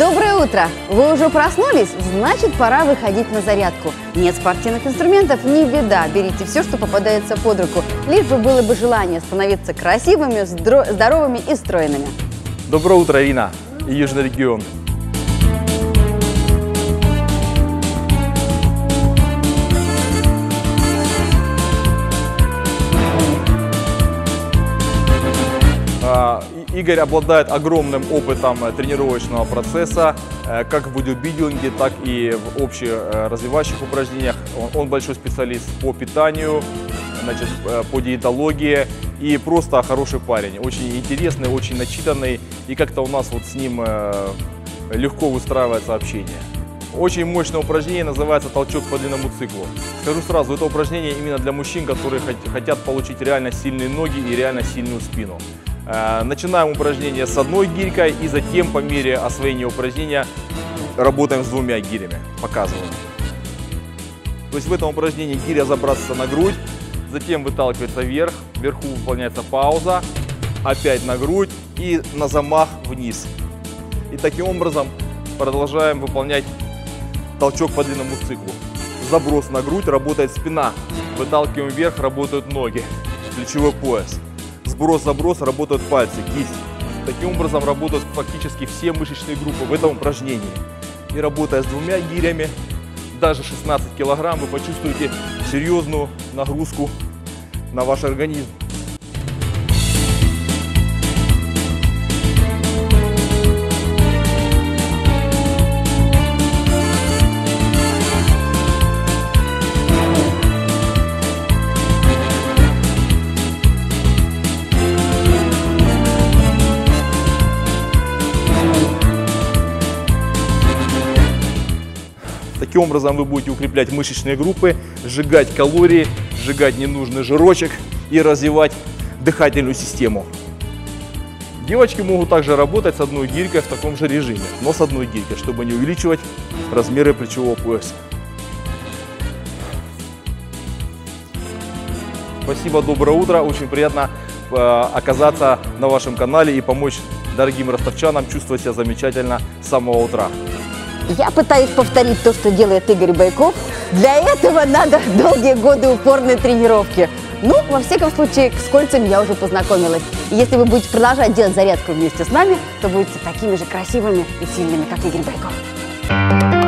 Доброе утро! Вы уже проснулись? Значит, пора выходить на зарядку. Нет спортивных инструментов? Не беда. Берите все, что попадается под руку. Лишь бы было бы желание становиться красивыми, здоровыми и стройными. Доброе утро, Ирина и Южный регион. Игорь обладает огромным опытом тренировочного процесса, как в бодибилдинге, так и в общеразвивающих упражнениях. Он большой специалист по питанию, значит, по диетологии и просто хороший парень. Очень интересный, очень начитанный, и как-то у нас вот с ним легко выстраивается общение. Очень мощное упражнение называется толчок по длинному циклу. Скажу сразу, это упражнение именно для мужчин, которые хотят получить реально сильные ноги и реально сильную спину. Начинаем упражнение с одной гирькой и затем по мере освоения упражнения работаем с двумя гирями. Показываю. То есть в этом упражнении гиря забрасывается на грудь, затем выталкивается вверх, вверху выполняется пауза, опять на грудь и на замах вниз. И таким образом продолжаем выполнять толчок по длинному циклу. Заброс на грудь, работает спина, выталкиваем вверх, работают ноги, плечевой пояс. Сброс-заброс, работают пальцы, кисть. Таким образом работают фактически все мышечные группы в этом упражнении. И работая с двумя гирями, даже 16 килограмм, вы почувствуете серьезную нагрузку на ваш организм. Таким образом вы будете укреплять мышечные группы, сжигать калории, сжигать ненужный жирочек и развивать дыхательную систему. Девочки могут также работать с одной гирькой в таком же режиме, но с одной гирькой, чтобы не увеличивать размеры плечевого пояса. Спасибо, доброе утро. Очень приятно оказаться на вашем канале и помочь дорогим ростовчанам чувствовать себя замечательно с самого утра. Я пытаюсь повторить то, что делает Игорь Байков. Для этого надо долгие годы упорной тренировки. Ну, во всяком случае, с кольцами я уже познакомилась. И если вы будете продолжать делать зарядку вместе с нами, то будете такими же красивыми и сильными, как Игорь Байков.